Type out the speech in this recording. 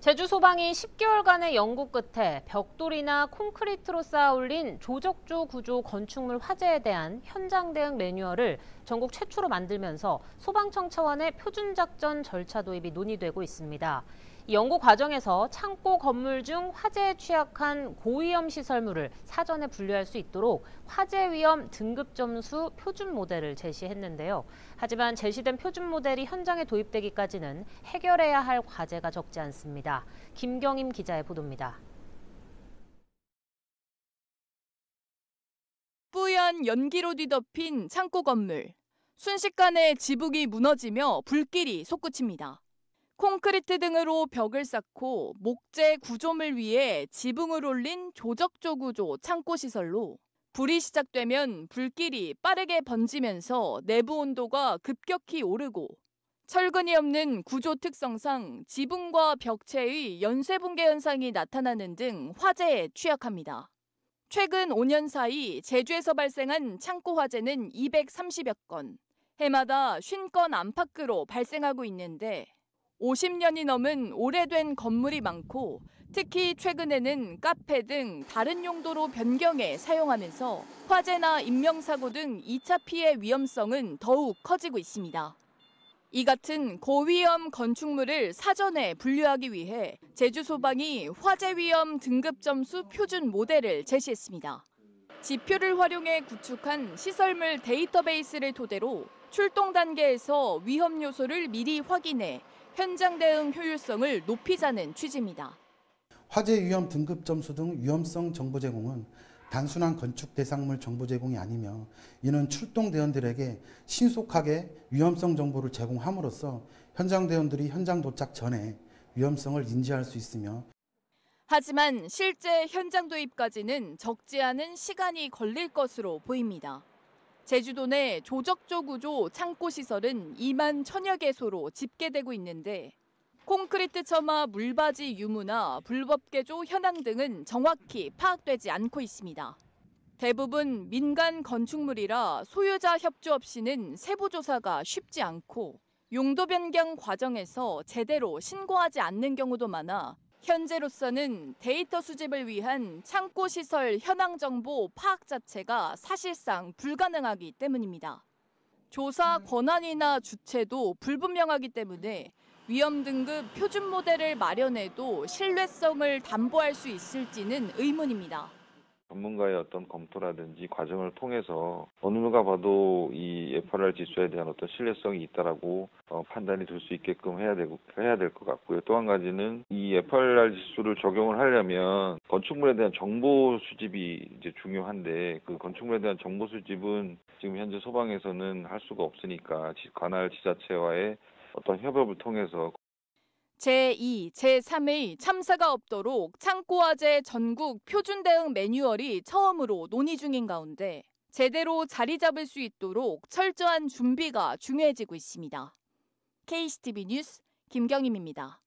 제주 소방이 10개월간의 연구 끝에 벽돌이나 콘크리트로 쌓아 올린 조적조 구조 건축물 화재에 대한 현장 대응 매뉴얼을 전국 최초로 만들면서 소방청 차원의 표준작전 절차 도입이 논의되고 있습니다. 이 연구 과정에서 창고 건물 중 화재에 취약한 고위험 시설물을 사전에 분류할 수 있도록 화재 위험 등급 점수 표준 모델을 제시했는데요. 하지만 제시된 표준 모델이 현장에 도입되기까지는 해결해야 할 과제가 적지 않습니다. 김경임 기자의 보도입니다. 뿌연 연기로 뒤덮인 창고 건물. 순식간에 지붕이 무너지며 불길이 솟구칩니다. 콘크리트 등으로 벽을 쌓고 목재 구조물 위에 지붕을 올린 조적조 구조 창고 시설로 불이 시작되면 불길이 빠르게 번지면서 내부 온도가 급격히 오르고 철근이 없는 구조 특성상 지붕과 벽체의 연쇄 붕괴 현상이 나타나는 등 화재에 취약합니다. 최근 5년 사이 제주에서 발생한 창고 화재는 230여 건, 해마다 50건 안팎으로 발생하고 있는데 50년이 넘은 오래된 건물이 많고 특히 최근에는 카페 등 다른 용도로 변경해 사용하면서 화재나 인명사고 등 2차 피해 위험성은 더욱 커지고 있습니다. 이 같은 고위험 건축물을 사전에 분류하기 위해 제주소방이 화재 위험 등급 점수 표준 모델을 제시했습니다. 지표를 활용해 구축한 시설물 데이터베이스를 토대로 출동 단계에서 위험 요소를 미리 확인해 현장 대응 효율성을 높이자는 취지입니다. 화재 위험 등급 점수 등 위험성 정보 제공은 단순한 건축 대상물 정보 제공이 아니며 이는 출동 대원들에게 신속하게 위험성 정보를 제공함으로써 현장 대원들이 현장 도착 전에 위험성을 인지할 수 있으며 하지만 실제 현장 도입까지는 적지 않은 시간이 걸릴 것으로 보입니다. 제주도 내 조적조 구조 창고 시설은 2만 1,000여 개소로 집계되고 있는데 콘크리트 처마 물바지 유무나 불법 개조 현황 등은 정확히 파악되지 않고 있습니다. 대부분 민간 건축물이라 소유자 협조 없이는 세부 조사가 쉽지 않고 용도 변경 과정에서 제대로 신고하지 않는 경우도 많아 현재로서는 데이터 수집을 위한 창고 시설 현황 정보 파악 자체가 사실상 불가능하기 때문입니다. 조사 권한이나 주체도 불분명하기 때문에 위험 등급 표준 모델을 마련해도 신뢰성을 담보할 수 있을지는 의문입니다. 전문가의 어떤 검토라든지 과정을 통해서 어느 누가 봐도 이 FRR 지수에 대한 어떤 신뢰성이 있다라고 판단이 될 수 있게끔 해야 될 것 같고요. 또 한 가지는 이 FRR 지수를 적용을 하려면 건축물에 대한 정보 수집이 이제 중요한데 그 건축물에 대한 정보 수집은 지금 현재 소방에서는 할 수가 없으니까 관할 지자체와의 어떤 협업을 통해서 제2, 제3의 참사가 없도록 창고 화재 전국 표준 대응 매뉴얼이 처음으로 논의 중인 가운데 제대로 자리 잡을 수 있도록 철저한 준비가 중요해지고 있습니다. KCTV 뉴스 김경임입니다.